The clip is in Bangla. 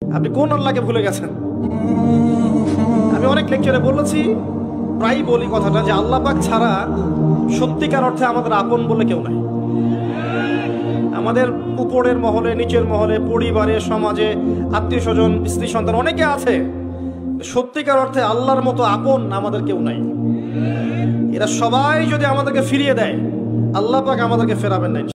আপনি কোন আল্লাহকে ভুলে গেছেন? আমি অনেক লেকচারে বলেছি, প্রায় বলি কথাটা, যে আল্লাহ পাক ছাড়া সত্যিকার অর্থে আমাদের আপন বলে কেউ নাই। আমাদের উপরের মহলে, নিচের মহলে, পরিবারে, সমাজে, আত্মীয় স্বজন, স্ত্রী সন্তান অনেকে আছে, সত্যিকার অর্থে আল্লাহর মতো আপন আমাদের কেউ নাই। এরা সবাই যদি আমাদেরকে ফিরিয়ে দেয়, আল্লাহ পাক আমাদেরকে ফেরাবেন না।